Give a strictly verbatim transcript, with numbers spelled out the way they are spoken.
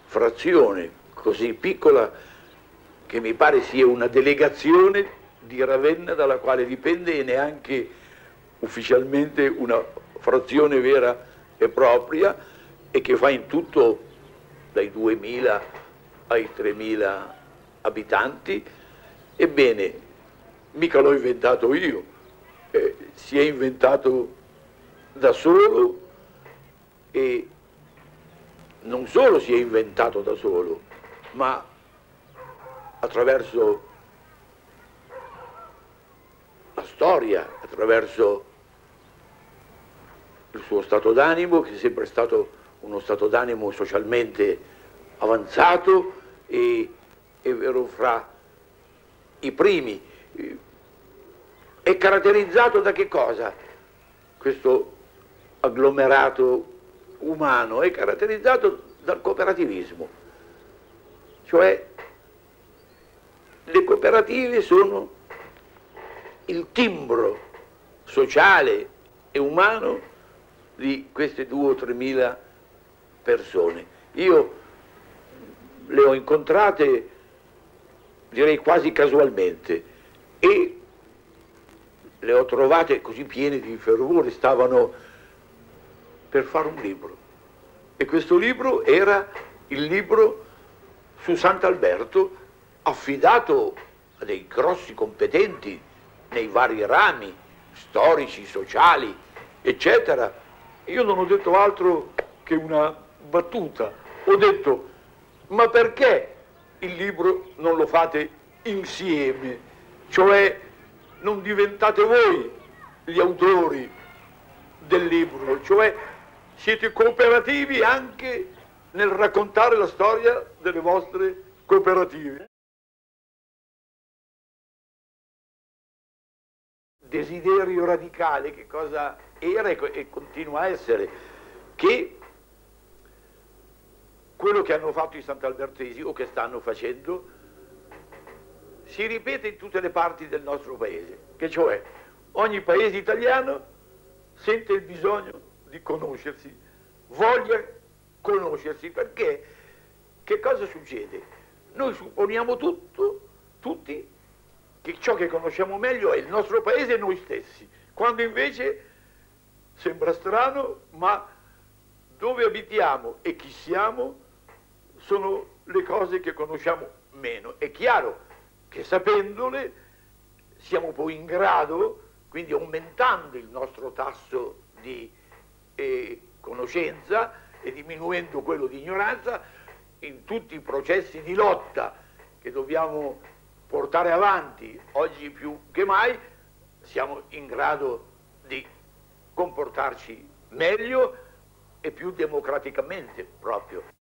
frazione così piccola che mi pare sia una delegazione di Ravenna dalla quale dipende e neanche ufficialmente una frazione vera e propria, e che fa in tutto dai duemila ai tremila abitanti. Ebbene, mica l'ho inventato io, eh, si è inventato da solo, e non solo si è inventato da solo, ma attraverso la storia, attraverso il suo stato d'animo, che è sempre stato uno stato d'animo socialmente avanzato e, è vero, fra i primi. È caratterizzato da che cosa? Questo agglomerato umano è caratterizzato dal cooperativismo, cioè le cooperative sono il timbro sociale e umano di queste due o tremila persone. Io le ho incontrate, direi quasi casualmente, e le ho trovate così piene di fervore, stavano per fare un libro, e questo libro era il libro su Sant'Alberto, affidato a dei grossi competenti nei vari rami storici, sociali, eccetera. Io non ho detto altro che una battuta, ho detto: ma perché il libro non lo fate insieme? Cioè non diventate voi gli autori del libro, cioè siete cooperativi anche nel raccontare la storia delle vostre cooperative. Desiderio radicale, che cosa era e continua a essere? Che quello che hanno fatto i sant'albertesi, o che stanno facendo, si ripete in tutte le parti del nostro paese, che cioè ogni paese italiano sente il bisogno di conoscersi, voglia conoscersi, perché che cosa succede? Noi supponiamo tutto, tutti, che ciò che conosciamo meglio è il nostro paese e noi stessi, quando invece sembra strano, ma dove abitiamo e chi siamo sono le cose che conosciamo meno. È chiaro che sapendole siamo poi in grado, quindi aumentando il nostro tasso di eh, conoscenza e diminuendo quello di ignoranza, in tutti i processi di lotta che dobbiamo portare avanti oggi più che mai, siamo in grado di comportarci meglio e più democraticamente proprio.